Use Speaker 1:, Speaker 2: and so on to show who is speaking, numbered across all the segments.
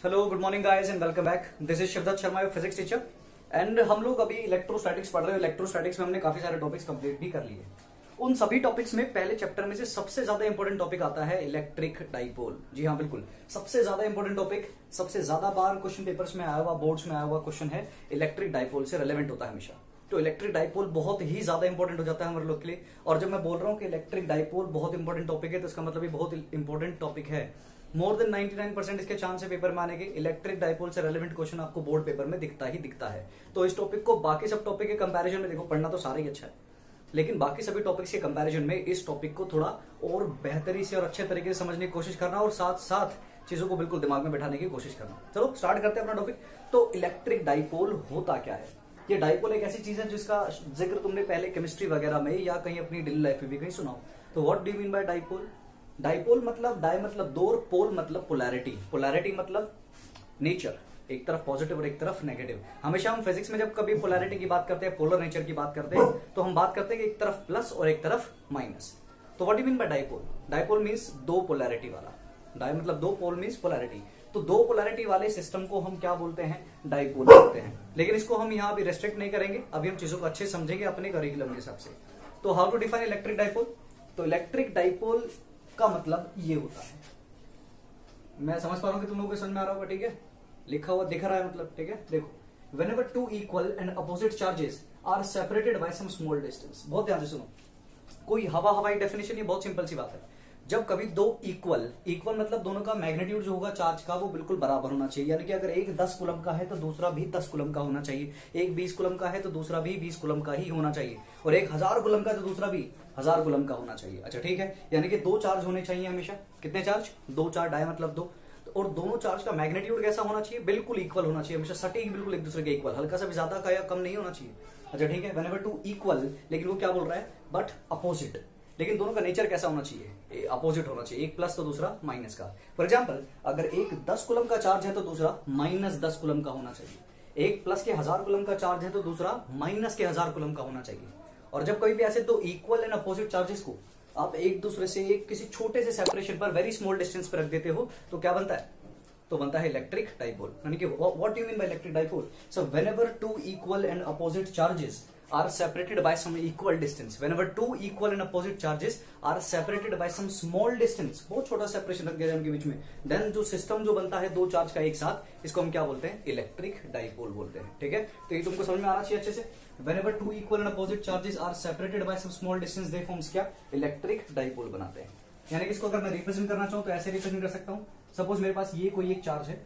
Speaker 1: Hello, good morning guys and welcome back. This is Shivdatt Sharma, your physics teacher. And हम लोग अभी electrostatics पढ़ रहे हैं। इलेक्ट्रोस्टैटिक्स में हमने काफी सारे टॉपिक्स कंप्लीट भी कर लिए। उन सभी टॉपिक्स में पहले चैप्टर में से सबसे ज्यादा इंपॉर्टेंट टॉपिक आता है इलेक्ट्रिक डाइपोल। जी हाँ, बिल्कुल सबसे ज्यादा इंपॉर्टेंट टॉपिक, सबसे ज्यादा बार क्वेश्चन पेपर्स में आया हुआ, बोर्ड्स में आया हुआ क्वेश्चन है, इलेक्ट्रिक डाइपोल से रिलेवेंट होता है हमेशा। तो इलेक्ट्रिक डाइपोल बहुत ही ज्यादा इंपॉर्टेंट हो जाता है हमारे लोग के लिए। और जब मैं बोल रहा हूँ कि इलेक्ट्रिक डाइपोल बहुत इंपॉर्टेंट टॉपिक है, तो इसका मतलब ये बहुत इंपॉर्टेंट टॉपिक है। मोर देन 99% इसके चांस है पेपर में आने के। इलेक्ट्रिक डाइपोल से रेलेवेंट क्वेश्चन आपको बोर्ड पेपर में दिखता ही दिखता है। तो इस टॉपिक को बाकी सब टॉपिक के कंपैरिजन में, देखो पढ़ना तो सारा ही अच्छा है, लेकिन बाकी सभी टॉपिक्स के कंपैरिजन में इस टॉपिक को थोड़ा और बेहतरी से और अच्छे तरीके से समझने की कोशिश करना और साथ साथ चीजों को बिल्कुल दिमाग में बैठाने की कोशिश करना। चलो स्टार्ट करते हैं अपना टॉपिक। तो इलेक्ट्रिक डाइपोल होता क्या है? ये डाइपोल एक ऐसी चीज है जिसका जिक्र तुमने पहले केमिस्ट्री वगैरह में या कहीं अपनी डेली लाइफ में भी कहीं सुना हो। तो what do you mean by dipole? Dipole मतलब डाई मतलब दो और पोल मतलब पोलैरिटी। पोलैरिटी मतलब नेचर, एक तरफ पॉजिटिव और एक तरफ नेगेटिव। हमेशा हम फिजिक्स में जब कभी पोलैरिटी की बात करते हैं, पोलर नेचर की बात करते हैं, तो हम बात करते हैं कि एक तरफ प्लस और एक तरफ माइनस। तो what do you mean by dipole? Dipole means दो पोलैरिटी वाला। डाई मतलब दो, पोल मीन्स पोलैरिटी। तो दो पोलैरिटी वाले सिस्टम को हम क्या बोलते हैं? डाइपोल बोलते हैं। लेकिन इसको हम यहाँ अभी रेस्ट्रिक्ट नहीं करेंगे, अभी हम चीजों को अच्छे समझेंगे अपने करिकुलम के हिसाब से। तो how to define electric dipole? तो इलेक्ट्रिक डाइपोल का मतलब ये होता है, मैं समझ पा रहा हूं कि तुम लोगों को समझ में आ रहा होगा, ठीक है? लिखा हुआ दिख रहा है मतलब, ठीक है? देखो, whenever two equal and opposite charges are separated by some small distance। बहुत ध्यान से सुनो, कोई हवाई डेफिनेशन, ये बहुत सिंपल सी बात है। जब कभी दो इक्वल मतलब दोनों का मैग्नीट्यूड जो होगा चार्ज का वो बिल्कुल बराबर होना चाहिए। यानी कि अगर एक 10 कूलम का है तो दूसरा भी 10 कूलम का होना चाहिए, एक 20 कूलम का है तो दूसरा भी 20 कूलम का ही होना चाहिए, और एक 1000 कूलम का है तो दूसरा भी 1000 कूलम का होना चाहिए। अच्छा ठीक है, यानी कि दो चार्ज होने चाहिए हमेशा। कितने चार्ज? दो चार्ज, डाई मतलब दो। और दोनों चार्ज का मैग्नीट्यूड कैसा होना चाहिए? बिल्कुल इक्वल होना चाहिए, हमेशा सटीक, बिल्कुल एक दूसरे के इक्वल, हल्का सा भी ज्यादा का या कम नहीं होना चाहिए। अच्छा ठीक है, व्हेनेवर टू इक्वल, लेकिन वो क्या बोल रहा है? But opposite. लेकिन दोनों का नेचर कैसा होना चाहिए? अपोजिट होना चाहिए, एक प्लस तो दूसरा माइनस का। फॉर एग्जाम्पल, अगर एक 10 कूलम का चार्ज है तो दूसरा माइनस 10 कूलम का होना चाहिए। एक प्लस के 1000 कूलम का चार्ज है तो दूसरा माइनस के 1000 कूलम का होना चाहिए। और जब कभी भी ऐसे दो इक्वल एंड अपोजिट चार्जेस को आप एक दूसरे से एक किसी छोटे से सेपरेशन पर, वेरी स्मॉल डिस्टेंस पर रख देते हो, तो क्या बनता है? तो बनता है इलेक्ट्रिक डाइपोल। यानी कि what you mean by electric dipole? So whenever two equal and opposite charges are separated by some equal distance, whenever two equal and opposite charges are separated by some small distance, बहुत छोटा separation रख दिया उनके बीच में, then जो system जो बनता है दो चार्ज का एक साथ, इसको हम क्या बोलते हैं? इलेक्ट्रिक डाइपोल बोलते हैं। ठीक है, तो ये तुमको समझ में आना चाहिए अच्छे से। whenever two equal and opposite charges are separated by some small distance, they forms क्या? इलेक्ट्रिक डाइपोल बनाते हैं। यानी कि इसको अगर मैं रिप्रेजेंट करना चाहूं तो ऐसे रिप्रेजेंट कर सकता हूं। सपोज मेरे पास ये कोई एक चार्ज है,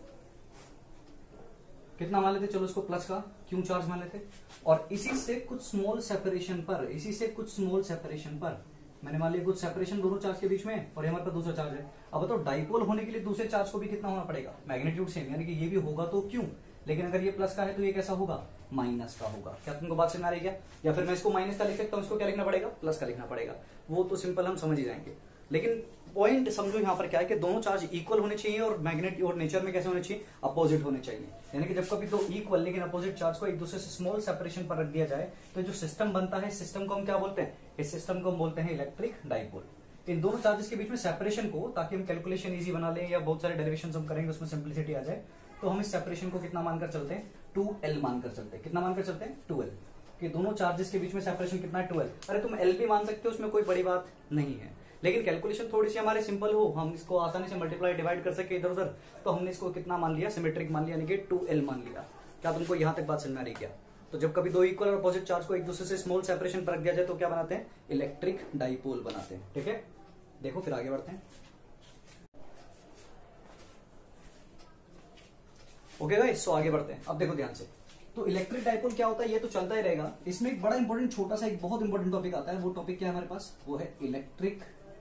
Speaker 1: कितना मान लेते? चलो इसको प्लस का क्यों चार्ज मान लेते, और इसी से कुछ स्मॉल सेपरेशन पर मैंने मान लिया कुछ सेपरेशन दोनों चार्ज के बीच में, और हमारे पास दूसरा चार्ज है। अब तो डाइपोल होने के लिए दूसरे चार्ज को भी कितना होना पड़ेगा? मैग्नीट्यूड सेम, यानी कि ये भी होगा तो क्यों, लेकिन अगर ये प्लस का है तो ये कैसा होगा? माइनस का होगा। क्या तुमको बात समझ आ रही है? या फिर मैं इसको माइनस का लिख सकता हूं, इसको क्या लिखना पड़ेगा? प्लस का लिखना पड़ेगा। वो तो सिंपल हम समझ ही जाएंगे, लेकिन पॉइंट समझो यहाँ पर क्या है कि दोनों चार्ज इक्वल होने चाहिए और मैग्नेट और नेचर में कैसे होने चाहिए? अपोजिट होने चाहिए। यानी कि जब कभी दो इक्वल लेकिन अपोजिट चार्ज को एक दूसरे से स्मॉल सेपरेशन पर रख दिया जाए तो जो सिस्टम बनता है, सिस्टम को हम क्या बोलते हैं? इस सिस्टम को हम बोलते हैं इलेक्ट्रिक डाइपोल। इन दोनों चार्जेस के बीच में सेपरेशन को, ताकि हम कैलकुलेशन इजी बना लें या बहुत सारे डेरिवेशन हम करेंगे उसमें सिंप्लिसिटी आ जाए, तो हम इस सेपरेशन को कितना मानकर चलते हैं? 2L मानकर चलते हैं। कितना मानकर चलते हैं? 2L। कि दोनों चार्जेस के बीच में सेपरेशन कितना है? 2L। अरे तुम L भी मान सकते हो, उसमें कोई बड़ी बात नहीं है, लेकिन कैलकुलेशन थोड़ी सी हमारे सिंपल हो, हम इसको आसानी से मल्टीप्लाई डिवाइड कर सके इधर उधर, तो हमने इसको कितना मान लिया? सिमेट्रिक मान लिया, यानी कि 2L मान लिया। क्या तुमको यहां तक बात समझ में आ रही क्या? तो जब कभी दो इक्वल और अपोजिट चार्ज को एक दूसरे से स्मॉल सेपरेशन पर रख दिया जाए तो क्या बनाते हैं? इलेक्ट्रिक डाइपोल बनाते हैं। ठीक है, देखो फिर आगे बढ़ते हैं। ओके गाइस, सो आगे बढ़ते हैं। अब देखो ध्यान से, तो इलेक्ट्रिक डाइपोल क्या होता है ये तो चलता ही रहेगा। इसमें एक बड़ा इंपॉर्टेंट छोटा सा एक बहुत इंपॉर्टेंट टॉपिक आता है। वो टॉपिक क्या है हमारे पास? वो है electric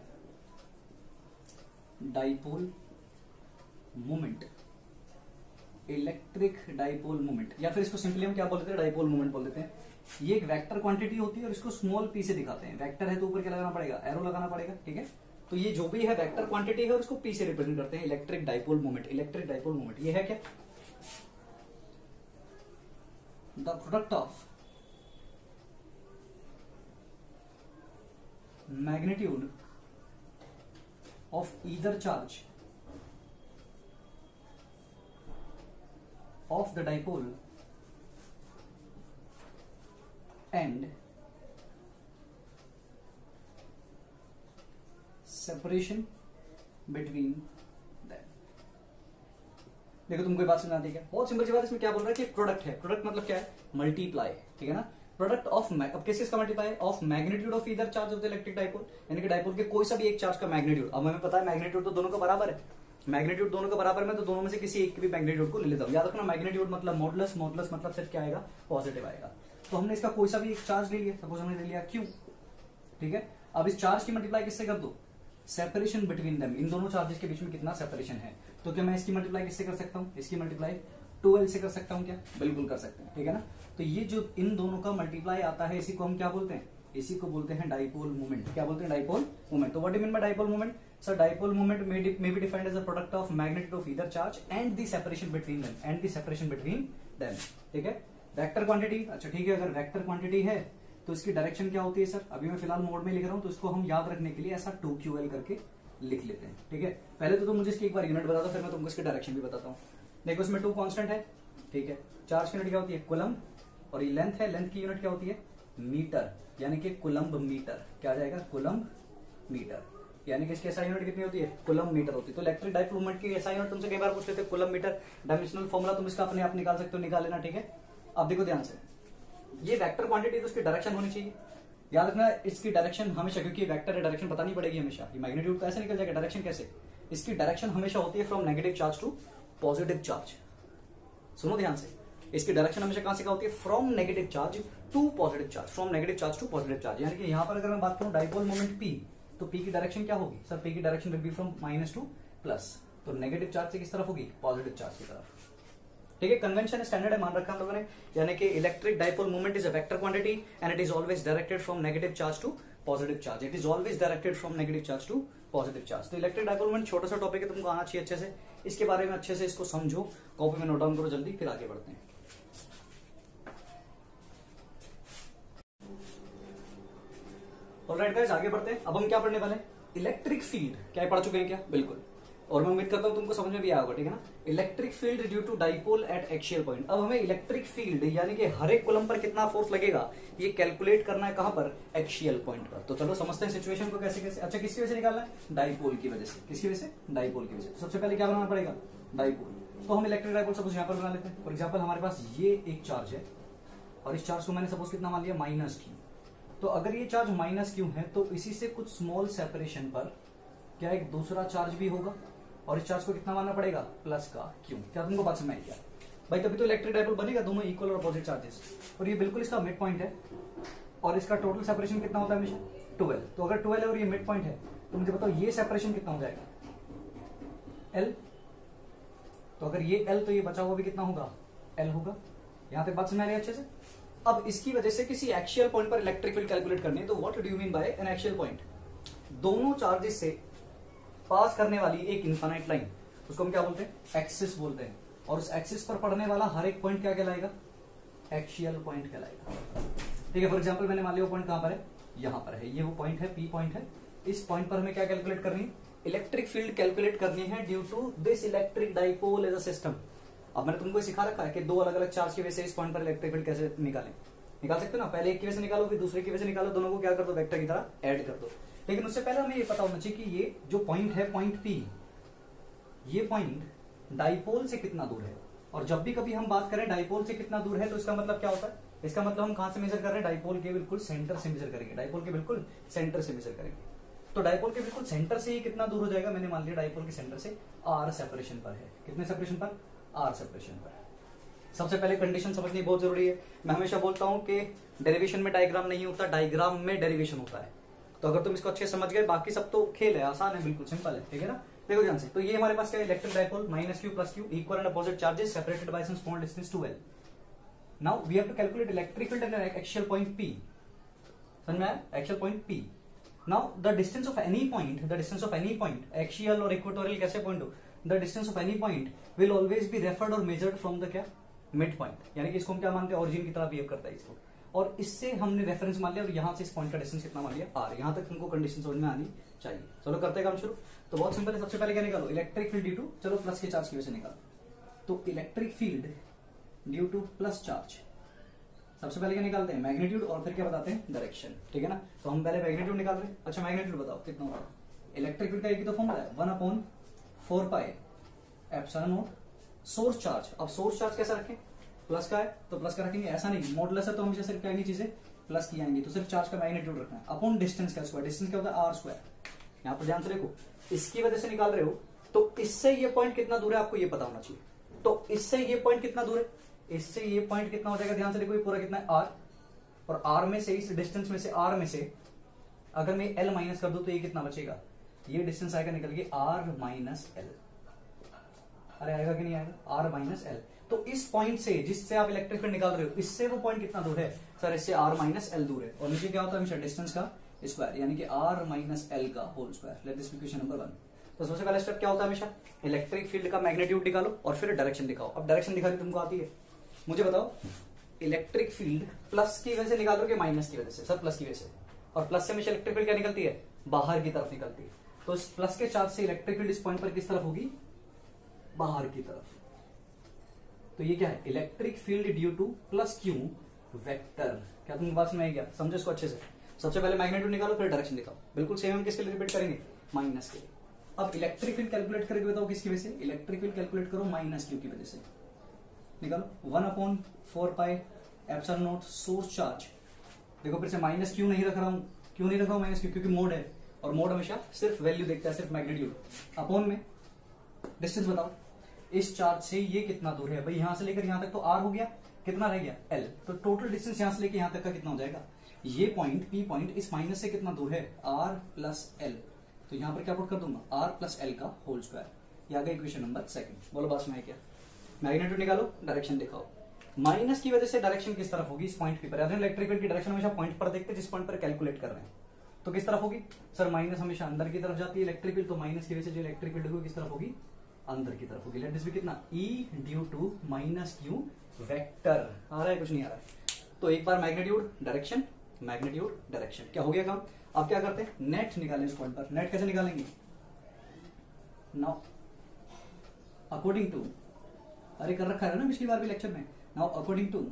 Speaker 1: dipole moment. Electric dipole moment, या फिर इसको सिंपली हम क्या बोल देते हैं? डाइपोल मोमेंट बोल देते हैं। ये एक वेक्टर क्वांटिटी होती है और इसको स्मॉल पी से दिखाते हैं। वेक्टर है तो ऊपर क्या लगाना पड़ेगा? एरो लगाना पड़ेगा। ठीक है, तो ये जो भी है वेक्टर क्वांटिटी है और इसको पी से रिप्रेजेंट करते हैं, electric dipole moment. Electric dipole moment ये है क्या? The product of magnitude of either charge of the dipole and separation between them. देखो तुमको ये बात समझ आती है क्या? बहुत सिंपल सी बात, इसमें क्या बोल रहा है कि प्रोडक्ट है। प्रोडक्ट मतलब क्या है? मल्टीप्लाई, ठीक है ना। प्रोडक्ट ऑफ, अब किस का multiply? Of magnitude of either charge of the electric dipole, यानी कि डाइपोल के कोई सा भी एक चार्ज का मैग्नीट्यूड। अब हमें पता है मैग्नीट्यूड तो दोनों का बराबर है, मैग्नीट्यूड दोनों का बराबर में, तो दोनों में से किसी एक भी मैग्नीट्यूड को ले लेता हूं। याद रखना मैग्नीट्यूड मतलब मॉडुलस, मॉडुलस मतलब सिर्फ क्या आएगा? पॉजिटिव आएगा। तो हमने इसका कोई सा भी एक चार्ज ले लिया, सपोज हमने ले लिया क्यू, ठीक है। अब इस चार्ज की मल्टीप्लाई किससे कर दो? सेपरेशन बिटवीन देम, इन दोनों चार्जेस के बीच में कितना सेपरेशन है। तो क्या मैं इसकी मल्टीप्लाई किससे कर सकता हूँ? इसकी मल्टीप्लाई 12 से कर सकता हूँ क्या? बिल्कुल कर सकते हैं, ठीक है ना। तो ये जो इन दोनों का मल्टीप्लाई आता है, इसी को हम क्या बोलते हैं? इसी को बोलते हैं डाइपोल मोमेंट। क्या बोलते हैं? Dipole moment. तो what do you mean by dipole moment? Sir dipole moment may be defined as a product of magnitude of either charge and the separation between them, and the separation between them, ठीक है। Vector quantity, अच्छा ठीक है, अगर vector quantity है तो इसकी direction क्या होती है सर? अभी मैं फिलहाल मोड में लिख रहा हूं, तो इसको हम याद रखने के लिए ऐसा 2QL करके लिख लेते हैं, ठीक है। पहले तो तुम मुझे इसकी एक बार यूनिट बता दो, फिर मैं तुमको इसकी डायरेक्शन भी बताता हूँ। देखो इसमें 2 कांस्टेंट है, ठीक है। चार्ज की यूनिट क्या होती है? कूलम, और ये लेंथ है, लेंथ की यूनिट क्या होती है? मीटर, यानी कि कूलम्ब मीटर। क्या आ जाएगा? कूलम्ब मीटर, यानी कि इसकी एसआई यूनिट कितनी होती है? कूलम्ब मीटर होती है। तो इलेक्ट्रिक डाइपोल मोमेंट की एसआई यूनिट तुमसे कई बार पूछ लेते हैं, कूलम्ब मीटर। डायमेंशनल फॉर्मूला तुम इसका अपने आप निकाल सकते हो, निकाल लेना, ठीक है। अब देखो ध्यान से, ये वेक्टर क्वांटिटी तो उसकी डायरेक्शन होनी चाहिए, याद रखना इसकी डायरेक्शन हमेशा, क्योंकि वेक्टर है डायरेक्शन बतानी पड़ेगी हमेशा। ये मैग्नीट्यूड कैसे निकल जाएगा? डायरेक्शन कैसे? इसकी डायरेक्शन हमेशा होती है from negative charge to positive charge. सुनो ध्यान से, इसकी डायरेक्शन हमेशा कहां से कहां होती है? From negative charge to positive charge, from negative charge to positive charge. यानी कि यहां पर अगर मैं बात करूं डाइपोल मोमेंट P, तो P की डायरेक्शन क्या होगी सर? P की direction will be from minus to plus, तो नेगेटिव चार्ज से किस तरफ होगी? पॉजिटिव चार्ज की तरफ, ठीक है। कन्वेंशन स्टैंडर्ड है, मान रखा हम लोगों ने, यानी कि electric dipole moment is a vector quantity and it is always directed from negative charge to positive charge. It is always directed from negative charge to positive charge. तो इलेक्ट्रिक डाइपोल मोमेंट छोटा सा topic है, तुमको आना चाहिए अच्छे से, इसके बारे में अच्छे से इसको समझो, कॉपी में नोट डाउन करो जल्दी, फिर आगे बढ़ते हैं। ऑलराइट गाइस, आगे बढ़ते हैं। अब हम क्या पढ़ने वाले हैं? Electric field. क्या पढ़ चुके हैं क्या? बिल्कुल, और मैं उम्मीद करता हूं तुमको समझ में भी आया होगा, ठीक है ना। Electric field due to dipole at axial point. अब हमें इलेक्ट्रिक फील्ड यानी कि हर एक कूलम पर कितना फोर्स लगेगा ये कैलकुलेट करना है, कहां पर? एक्सियल पॉइंट पर। तो चलो समझते हैं सिचुएशन को कैसे कैसे। अच्छा, किसकी वजह से निकालना है? डाइपोल की वजह से। किसकी वजह से? डाइपोल की वजह से। सबसे पहले क्या बनाना पड़ेगा? डाइपोल। तो हम इलेक्ट्रिक डाइपोल सपोज यहां पर बना लेते हैं। फॉर एग्जाम्पल हमारे पास ये एक चार्ज है, और इस चार्ज को मैंने सपोज कितना मान लिया? -Q। तो अगर ये चार्ज -Q है तो इसी से कुछ स्मॉल सेपरेशन पर क्या एक दूसरा चार्ज भी होगा, और इस चार्ज को कितना मानना पड़ेगा? प्लस का Q। क्या तुमको बात समझ में आई क्या भाई? तभी तो इलेक्ट्रिक डाइपोल बनेगा, दोनों इक्वल और अपोजिट चार्जेस। और ये बिल्कुल इसका मिड पॉइंट है, और इसका टोटल सेपरेशन कितना होता है हमेशा? 12। तो अगर 12 है और ये मिड पॉइंट है, तो मुझे बताओ ये सेपरेशन कितना हो जाएगा? L। तो अगर ये L, तो ये बचा हुआ भी कितना होगा? L होगा। यहां तक बात समझ आ रही है अच्छे से? अब इसकी वजह से किसी एक्सियल पॉइंट पर इलेक्ट्रिक फील्ड कैलकुलेट करनी है, तो what do you mean by an axial point? दोनों चार्जेस से पास करने वाली एक इनफाइनाइट लाइन, उसको हम क्या बोलते हैं? एक्सिस बोलते हैं। और उस एक्सिस पर पड़ने वाला हर एक पॉइंट क्या कहलाएगा? एक्सियल पॉइंट कहलाएगा, ठीक है। फॉर एग्जांपल मैंने मान लिया वो पॉइंट कहां पर है? यहां पर है, ये वो पॉइंट है, P पॉइंट है। इस पॉइंट पर हमें क्या कैलकुलेट करनी है? इलेक्ट्रिक फील्ड कैलकुलेट करनी है due to this electric dipole as a system. अब मैंने तुमको सिखा रखा है कि दो अलग अलग चार्ज की वजह से इस पॉइंट पर इलेक्ट्रिक फील्ड कैसे निकाल सकते हो ना। पहले एक की वजह से निकालो, फिर दूसरे की वजह से निकालो, दोनों को क्या कर दो? वेक्टर की तरह ऐड कर दो। लेकिन उससे पहले हमें ये पता होना चाहिए कि ये जो पॉइंट है, पॉइंट P, ये पॉइंट डाइपोल से कितना दूर है। और जब भी कभी हम बात करें डाइपोल से कितना दूर है, तो इसका मतलब क्या होता है? इसका मतलब हम कहां से मेजर कर रहे हैं? डाइपोल के बिल्कुल सेंटर से मेजर करेंगे। डाइपोल के बिल्कुल सेंटर से मेजर करेंगे। तो डाइपोल के बिल्कुल सेंटर से ही कितना दूर हो जाएगा? मैंने मान लिया डाइपोल के सेंटर से R सेपरेशन पर है। कितने सेपरेशन पर? R सेपरेशन पर। सबसे पहले कंडीशन समझनी बहुत जरूरी है। मैं हमेशा बोलता हूं कि डेरिवेशन में डायग्राम नहीं होता, डायग्राम में डेरिवेशन होता है। तो अगर तुम इसको अच्छे समझ गए, बाकी सब तो खेल है, आसान है, बिल्कुल सिंपल है, ठीक है ना। देखो ध्यान से, तो ये हमारे पास क्या है? Electric dipole -Q + Q, equal and opposite charges separated by some small distance 2L। Now we have to calculate electric field at axial point P। समझ में आया? Axial point P। Now the distance of any point, axial और equatorial कैसे point हो, the distance of any point will always be referred और measured from the क्या? Mid point. यानी कि इसको हम क्या मानते हैं? ओरिजिन की तरह बिहेव करता है इसको। और इससे हमने रेफरेंस मान लिया, और यहां से इस पॉइंट का डिस्टेंस कितना मान लिया? R। यहां तक तुमको कंडीशन समझ में आनी चाहिए। चलो करते हैं काम शुरू। तो बहुत सिंपल है, सबसे पहले क्या निकालो? इलेक्ट्रिक फील्ड ड्यू टू, चलो प्लस के चार्ज की वजह से निकालो। तो electric field due to plus charge. सबसे पहले क्या निकालते हैं, मैग्नीट्यूड, और फिर क्या बताते हैं, डायरेक्शन, ठीक है ना। तो हम पहले मैग्नीट्यूड निकाल रहे हैं। अच्छा मैग्नीट्यूड बताओ कितना होगा। इलेक्ट्रिक फील्ड का एक ही तो फॉर्मूला है, 1/4 pi epsilon naught source charge. अब सोर्स चार्ज कैसा रखें, प्लस का है तो प्लस का रखेंगे, ऐसा नहीं मॉडुलस है तो हमेशा सिर्फ क्या आएंगी चीजें प्लस की आएंगी, तो सिर्फ चार्ज का मैग्नीट्यूड रखना है अपॉन डिस्टेंस का स्क्वायर। डिस्टेंस क्या होता है, आर स्क्वायर। यहाँ पर ध्यान से देखो, इसकी वजह से निकाल रहे हो तो इससे ये पॉइंट कितना दूर है आपको ये पता होना चाहिए। तो इससे ये पॉइंट कितना दूर है, इससे ये पॉइंट कितना हो जाएगा, ध्यान से देखो ये पूरा कितना है आर, और आर में से, इस डिस्टेंस में से, आर में से अगर मैं एल माइनस कर दूं तो ये कितना बचेगा, ये डिस्टेंस आएगा निकल के आर माइनस एल। अरे आएगा कि नहीं आएगा, आर माइनस एल। तो इस पॉइंट से जिससे आप इलेक्ट्रिक फील्ड निकाल रहे हो, इससे वो पॉइंट कितना दूर है सर, इससे आर माइनस एल दूर है। और नीचे क्या होता है हमेशा डिस्टेंस का स्क्वायर, यानी कि आर माइनस एल का whole square. Let this be question number 1। तो सबसे पहला स्टेप क्या होता है हमेशा, इलेक्ट्रिक फील्ड का मैग्नीट्यूड निकालो और फिर डायरेक्शन दिखाओ। अब डायरेक्शन दिखानी तुमको आती है, मुझे बताओ इलेक्ट्रिक फील्ड प्लस की वजह से निकाल रहे हो कि माइनस की वजह से, सर प्लस की वजह से। और प्लस से हमेशा इलेक्ट्रिक फील्ड क्या निकलती है, बाहर की तरफ निकलती है। तो इस प्लस के चार्ज से इलेक्ट्रिक फील्ड इस पॉइंट पर किस तरफ होगी, बाहर की तरफ। तो ये क्या है, electric field due to plus q vector. क्या तुमको बात समझ में गया, समझो इसको अच्छे से। सबसे पहले मैग्नीट्यूड निकालो फिर डायरेक्शन दिखाओ। बिल्कुल सेम हम किसके लिए रिपीट करेंगे, माइनस के लिए। अब इलेक्ट्रिक फील्ड कैलकुलेट करके बताओ किसकी वजह से, इलेक्ट्रिक फील्ड कैलकुलेट करो माइनस क्यू की वजह से। निकालो 1/4 pi epsilon naught source charge. देखो फिर से माइनस क्यू नहीं रख रहा हूं, क्यों नहीं रखा हूं माइनस क्यू, क्योंकि मोड है और मोड हमेशा सिर्फ वैल्यू देखता है, सिर्फ मैग्नीट्यूड। अपॉन में डिस्टेंस बताओ, इस चार्ज से ये कितना दूर है भाई, यहां से लेकर यहां तक तो आर हो गया, कितना रह गया एल। तो टोटल डिस्टेंस यहां से लेकर यहां तक का कितना हो जाएगा, ये पॉइंट पी पॉइंट इस माइनस से कितना दूर है, आर प्लस एल। तो यहां पर क्या पुट कर दूंगा, आर प्लस एल का होल स्क्वायर। ये आ गया इक्वेशन नंबर 2। बोलो बस में क्या, मैग्नीट्यूड निकालो डायरेक्शन दिखाओ। माइनस की वजह से डायरेक्शन किस तरफ होगी, इस पॉइंट पी पर। इलेक्ट्रिक फील्ड की डायरेक्शन हमेशा पॉइंट पर देखते हैं जिस पॉइंट पर कैलकुलेट कर रहे हैं। तो किस तरफ होगी सर, माइनस हमेशा अंदर की तरफ जाती है इलेक्ट्रिक फील्ड, तो माइनस की वजह से जो इलेक्ट्रिक फील्ड होगी किस तरफ होगी, अंदर की तरफ होगी। लेट दिस बी कितना, E due to minus q vector. आ रहा है कुछ नहीं आ रहा है। तो एक बार मैग्नीट्यूड डायरेक्शन, मैग्नीट्यूड डायरेक्शन, क्या हो गया काम। अब क्या करते हैं, नेट निकालें इस पॉइंट पर। नेट कैसे निकालेंगे, नाउ अकॉर्डिंग टू, अरे कर रखा है ना पिछली बार भी लेक्चर में। Now according to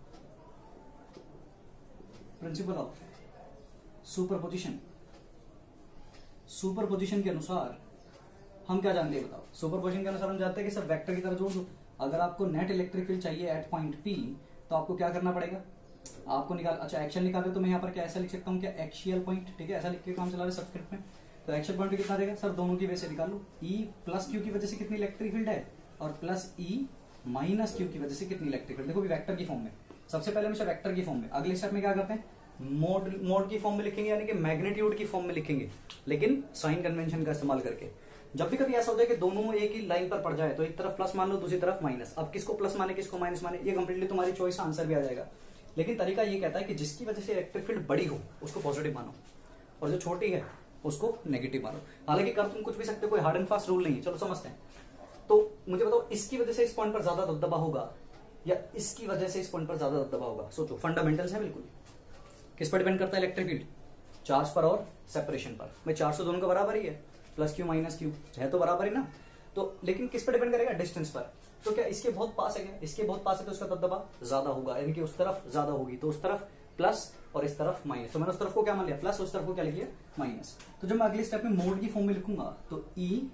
Speaker 1: principle of superposition, superposition के अनुसार हम क्या जानते हैं बताओ। सुपरपोजिशन के अनुसार हम जानते हैं कि सब वेक्टर की तरह जोड़ दो। अगर आपको नेट इलेक्ट्रिक फील्ड चाहिए एट पॉइंट पी, तो आपको क्या करना पड़ेगा, आपको निकाल, अच्छा एक्शन निकाल दो, तो मैं यहाँ पर क्या ऐसा लिख सकता हूँ क्या, एक्शियल पॉइंट, ठीक है, ऐसा लिख के काम चला रहे सबस्क्रिप्ट में। तो एक्शियल पॉइंट कितना देगा सर, दोनों की वजह से निकाल लो। ई प्लस क्यू की वजह से कितनी इलेक्ट्रिक फील्ड है, और प्लस ई माइनस क्यू की वजह से कितनी इलेक्ट्रिक फील्ड। देखो भी वेक्टर की फॉर्म में, सबसे पहले हमेशा वेक्टर की फॉर्म में। अगले स्टेप में क्या करते हैं, मोड की फॉर्म में लिखेंगे, यानी कि मैग्नीट्यूड की फॉर्म में लिखेंगे, लेकिन साइन कन्वेंशन का इस्तेमाल करके। जब भी कभी ऐसा होता है कि दोनों एक ही लाइन पर पड़ जाए, तो एक तरफ प्लस मान लो, दूसरी तरफ माइनस। अब किसको प्लस माने किसको माइनस माने, ये कंप्लीटली तुम्हारी चॉइस, आंसर भी आ जाएगा। लेकिन तरीका ये कहता है कि जिसकी वजह से इलेक्ट्रिक फील्ड बड़ी हो उसको पॉजिटिव मानो, और जो छोटी है उसको नेगेटिव मानो। हालांकि कर तुम कुछ भी सकते हो, कोई हार्ड एंड फास्ट रूल नहीं है। चलो समझते हैं। तो मुझे बताओ, इसकी वजह से इस पॉइंट पर ज्यादा दबदबा होगा या इसकी वजह से इस पॉइंट पर ज्यादा दबदबा होगा, सोचो। फंडामेंटल्स है बिल्कुल। किस पर डिपेंड करता है इलेक्ट्रिक फील्ड, चार्ज पर और सेपरेशन पर। मैं चार्ज तो दोनों का बराबर ही है, प्लस क्यू माइनस क्यू है तो बराबर ही ना। तो लेकिन किस पर डिपेंड करेगा, डिस्टेंस पर। तो क्या इसके बहुत पास है, क्या इसके बहुत पास है, तो उसका दबदबा ज्यादा होगा, यानी कि उस तरफ ज्यादा होगी। तो उस तरफ प्लस और इस तरफ माइनस। तो मैंने उस तरफ को क्या मान लिया, प्लस, उस तरफ को क्या लिख लिया, माइनस। तो जब मैं अगले स्टेप में मोड की फॉर्म में लिखूंगा, तो ई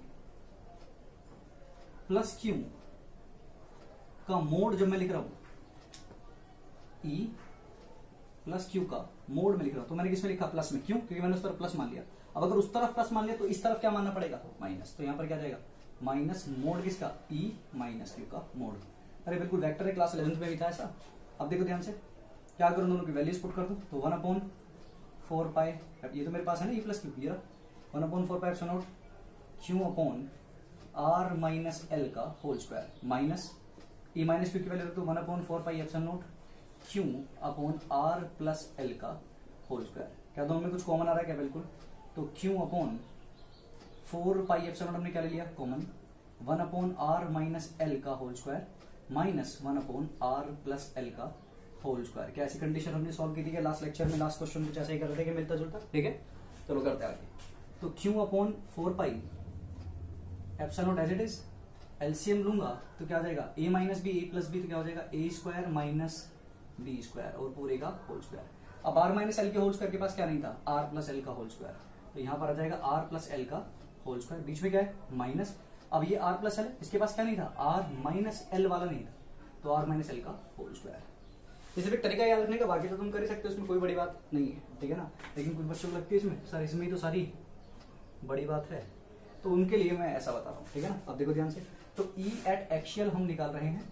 Speaker 1: प्लस क्यू का मोड जब मैं लिख रहा हूं, ई प्लस क्यू का मोड में लिख रहा हूं, तो मैंने किसमें लिखा, प्लस में। क्यों, क्योंकि मैंने उस तरफ प्लस मान लिया। अब अगर उस तरफ प्लस मान लिया तो इस तरफ क्या मानना पड़ेगा, माइनस। तो यहां पर क्या जाएगा, माइनस मोड किसका, ई माइनस क्यू का मोड। अरे बिल्कुल वेक्टर है, क्लास 11th में भी था ऐसा। अब देखो ध्यान से, क्या करूं, दोनों की वैल्यूज पुट कर दूं। तो 1/4 पाई, ये तो मेरे पास है ना, ई प्लस क्यू, ये 1/4 pi epsilon naught q upon r minus l का whole square, minus E minus q की वैल्यू रख दो 1/4 pi epsilon naught q upon r plus l का होल स्क्वायर। क्या दोनों में कुछ कॉमन आ रहा है क्या, बिल्कुल। तो क्यू अपॉन 4 पाई एप्सिलॉन हमने क्या ले लिया, कॉमन, 1/r माइनस एल का whole square minus 1/r plus l का होल स्क्वायर। क्या ऐसी कंडीशन हमने सॉल्व की थी क्या लास्ट लेक्चर में, लास्ट क्वेश्चन कुछ ऐसा ही कर रहे थे कि मिलता जुलता, ठीक है। चलो करते हैं आगे। तो q upon 4 pi epsilon naught as it is LCM लूंगा तो क्या आ जाएगा a minus b a plus b, तो क्या हो जाएगा a square minus b square और पूरे का होल स्क्वायर। अब r माइनस एल के होल स्क्वायर के पास क्या नहीं था, r प्लस एल का होल स्क्वायर, तो यहाँ पर आ जाएगा r प्लस एल का होल स्क्वायर, बीच में क्या है माइनस। अब ये r प्लस एल है, इसके पास क्या नहीं था, r माइनस एल वाला नहीं था, तो r माइनस एल का होल स्क्वायर। इसे भी तरीका याद रखने का, बाकी तो तुम कर ही सकते हो, इसमें कोई बड़ी बात नहीं है, ठीक है ना। लेकिन कुछ बच्चों को लगती है इसमें सर इसमें तो सारी बड़ी बात है, तो उनके लिए मैं ऐसा बता रहा हूँ, ठीक है ना। अब देखो ध्यान से, तो E एट एक्शियल हम निकाल रहे हैं,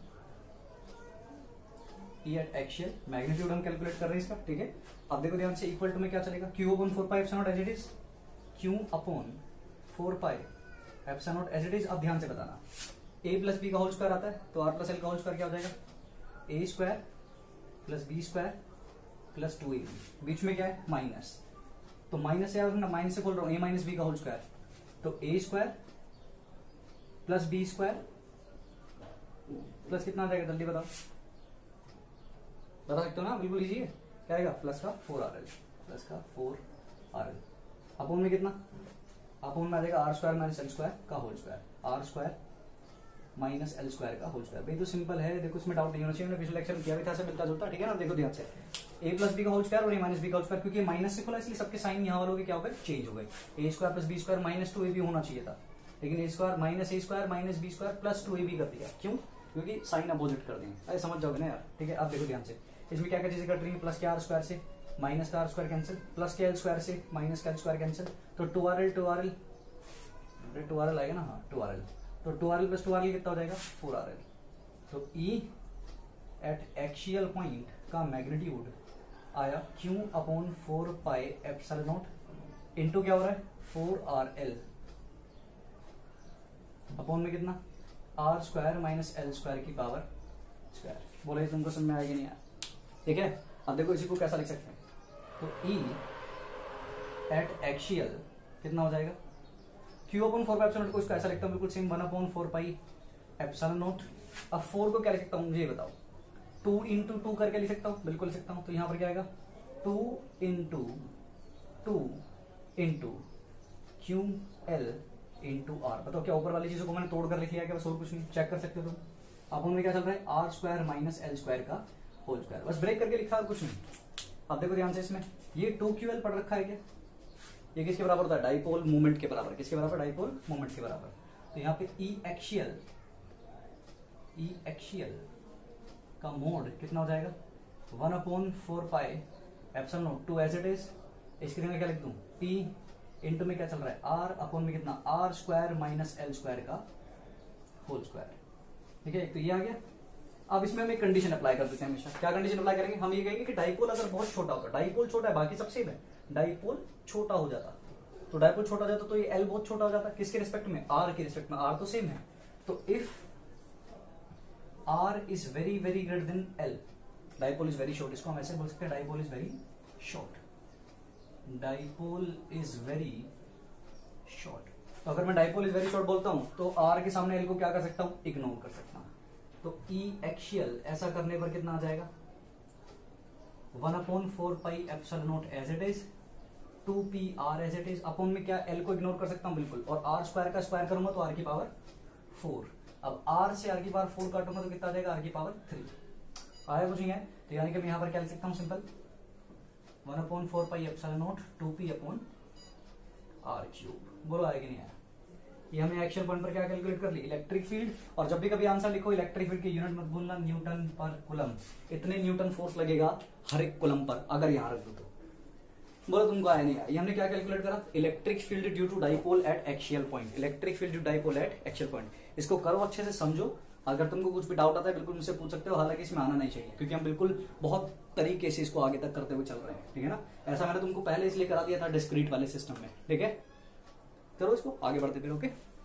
Speaker 1: E एट एक्शियल मैग्नीट्यूड हम कैलकुलेट कर रहे हैं इसका, ठीक है। अब देखो ध्यान से, इक्वल टू में क्या चलेगा, Q upon 4 pi epsilon naught as it is, Q upon 4 pi epsilon naught as it is. अब ध्यान से बताना, a प्लस बी का होल स्क्वायर आता है, तो r प्लस एल का होल स्क्वायर क्या हो जाएगा, a square plus b square plus 2ab, बीच में क्या है माइनस, तो माइनस से ना, माइनस से बोल रहा हूँ, a माइनस बी का होल स्क्वायर, तो a square plus b square plus कितना आ जाएगा, जल्दी बताओ, बता सकते हो ना, बिल्कुल इजी है, क्या आएगा प्लस का 4rl, प्लस का 4rl, अपोन में कितना, अपोन में आ जाएगा r square minus l square का whole square, r square minus l square का होल स्क्वायर। भाई तो सिंपल है, देखो इसमें डाउट नहीं होना चाहिए, मैंने पिछले लेक्चर में किया भी था, मिलता जुलता, ठीक है ना। देखो ध्यान से, a प्लस बी का होल स्क्वायर और a माइनस बी का होल स्क्वायर, क्योंकि माइनस से खुला इसलिए सबके साइन यहाँ वालों के क्या हो गए, चेंज हो गए, a square plus b square minus 2ab होना चाहिए था, लेकिन a square minus b square plus 2ab कर दिया, क्यों, क्योंकि साइन अपोजिट कर देंगे, अरे समझ जाओगे ना यार, ठीक है। अब देखो ध्यान से, इसमें क्या क्या चीजें कट रही है, प्लस के आर स्क्वायर से माइनस का आर स्क्वायर कैंसिल, प्लस के एल स्क्वायर से माइनस का एल स्क्वायर कैंसिल, तो 2rl आएगा ना, हाँ 2rl, तो 2rl प्लस 2rl कितना हो जाएगा 4rl। तो E एट एक्शियल पॉइंट का मैग्नीट्यूड आया Q upon 4 pi epsilon naught into क्या हो रहा है 4rl, अपॉन में कितना r square minus l square की पावर स्क्वायर। बोला ये तुमको समझ में आएगी नहीं यार, ठीक है। अब देखो इसी को कैसा लिख सकते हैं, तो E एट एक्शियल कितना हो जाएगा, Q upon 4 pi epsilon naught को इसको ऐसा लिखता हूँ बिल्कुल same, 1 upon 4 pi epsilon naught. अब 4 को क्या लिख सकता हूँ मुझे ये बताओ, 2 इंटू 2 करके लिख सकता हूँ, बिल्कुल लिख सकता हूँ, तो यहाँ पर क्या आएगा 2 into 2 into q l into r. बताओ क्या ऊपर वाली चीजों को मैंने तोड़ कर लिख लिया क्या, बस और कुछ नहीं, चेक कर सकते हो तुम। अब उनमें क्या चल रहा है r square minus l square का होल स्क्वायर, बस ब्रेक करके लिखा और कुछ नहीं। अब देखो ध्यान से, इसमें ये 2ql पढ़ रखा है क्या, ये किसके बराबर होता है, डाइपोल मोमेंट के बराबर, किसके बराबर, डाइपोल मोमेंट के बराबर। तो यहाँ पे ई एक्शियल का मोड कितना हो जाएगा 1 upon 4 pi epsilon naught 2 as it is. इसके लिए मैं क्या लिख दूं, P इंटू में क्या चल रहा है R अपॉन में कितना R square minus l square का होल स्क्वायर, ठीक है। तो ये आ गया। अब इसमें हम एक कंडीशन अप्लाई कर देते हैं हमेशा। क्या कंडीशन अप्लाई करेंगे, हम ये कहेंगे कि डाइपोल अगर बहुत छोटा होगा, डाइपोल छोटा है बाकी सब सेम है, डाइपोल छोटा हो जाता, तो डाइपोल छोटा हो जाता तो ये एल बहुत छोटा हो जाता, किसके रिस्पेक्ट में, आर के रिस्पेक्ट में, आर तो सेम है। तो if r is very very greater than l, dipole is very short, इसको हम ऐसे बोल सकते हैं dipole is very short, dipole is very short. तो अगर मैं डाइपोल इज वेरी शॉर्ट बोलता हूं तो आर के सामने एल को क्या कर सकता हूं, इग्नोर कर सकता हूं। तो ई एक्शियल ऐसा करने पर कितना आ जाएगा 1 upon 4 pi epsilon naught as it is 2p r as it is, upon में क्या एल को इग्नोर कर सकता हूं बिल्कुल, और आर स्क्वायर का स्क्वायर करूंगा तो आर की पावर 4। अब r से r की पावर 4 काटूंगा तो कितना आ जाएगा, r की पावर 3 आया, कुछ नहीं है। तो यानी कि मैं यहां पर क्या लिख सकता हूं, simple 1 upon 4 pi epsilon naught 2p upon r cube. बोलो आया कि नहीं आया। ये हमने एक्शन पॉइंट पर क्या कैलकुलेट कर ली, इलेक्ट्रिक फील्ड। और जब भी कभी आंसर लिखो इलेक्ट्रिक फील्ड की यूनिट मत भूलना, न्यूटन पर कूलम, इतने न्यूटन फोर्स लगेगा हर एक कूलम पर अगर यहां रख दो तो। बोलो तुमको आया नहीं आया। ये हमने क्या कैलकुलेट करा, electric field due to dipole at axial point, electric field due dipole at axial point. इसको करो अच्छे से समझो, अगर तुमको कुछ भी डाउट आता है बिल्कुल मुझसे पूछ सकते हो, हालांकि इसमें आना नहीं चाहिए क्योंकि हम बिल्कुल बहुत तरीके से इसको आगे तक करते हुए चल रहे हैं, ठीक है ना। ऐसा मैंने तुमको पहले इसलिए करा दिया था डिस्क्रीट वाले सिस्टम में, ठीक है। करो इसको आगे बढ़ते फिर, ओके।